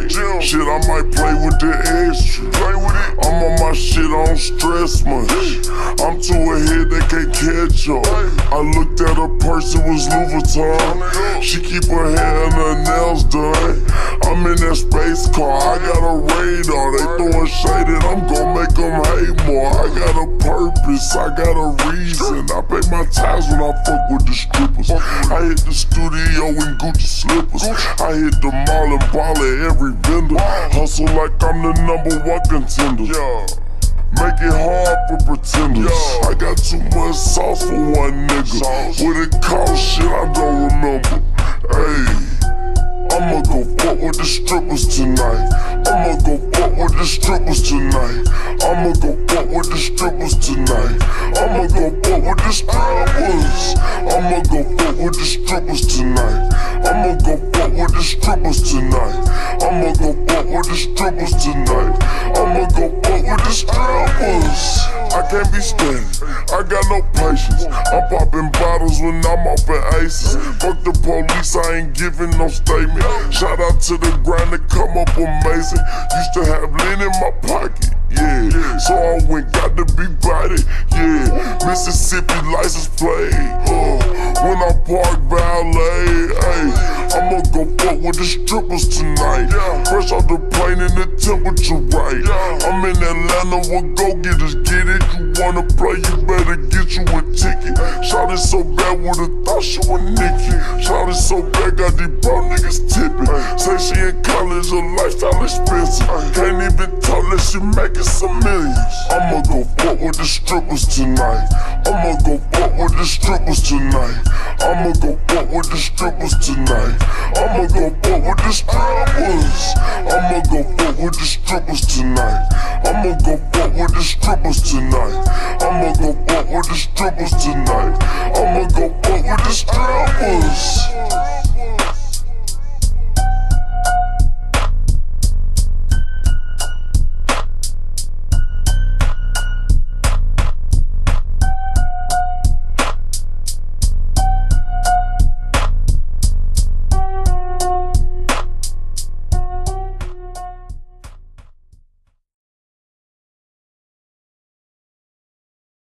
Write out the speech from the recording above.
Shit, I might play with the extra. I'm on my shit, I don't stress much. I'm too ahead, they can't catch up. I looked at her purse, it was Louis Vuitton. She keep her hair and her nails done. I'm in that space car, I got a radar. They throwing shade and I'm gon' make them hate more. I got a purpose, I got a reason. I pay my tithes when I fuck with the strippers. I hit the studio in Gucci slippers. I hit the mall and ball at every vendor. Hustle like I'm the #1 contender. Make it hard for pretenders. I got too much sauce for one nigga. What it cost, shit, I don't remember. Ayy, I'ma go fuck with the strippers tonight. I'ma go fuck with the strippers tonight. I'ma go fuck with the strippers tonight. I'ma go fuck with the strippers. I'ma go fuck with the strippers tonight. I'ma go fuck with the strippers tonight. I'ma go fuck with the strippers tonight. I'ma go fuck with the strippers. I can't be standing, I got no patience. I'm popping bottles when I'm off at Aces. Fuck the police, I ain't giving no statement. Shout out to the grind that come up amazing. Used to have lean in my pocket, yeah. So I went, got to be body, yeah. Mississippi license plate, when I park valet, ayy. I'ma go fuck with the strippers tonight. Fresh off the plane and the temperature right. I'm in Atlanta with go-getters, get it? You wanna play, you better get you a ticket. Shot it so bad, would've thought she was Nicki. Shot it so bad, got these bro niggas tipping. Say she in college, her lifestyle expensive. Can't even talk unless she making some millions. I'ma go fuck with the strippers tonight. I'ma go fuck with the strippers tonight. I'ma go fuck with the strippers tonight. I'ma go fuck with the strippers. I'ma go fuck with the strippers tonight. I'ma go fuck with the strippers tonight. I'ma go fuck with the strippers tonight. I'ma go fuck with the strippers.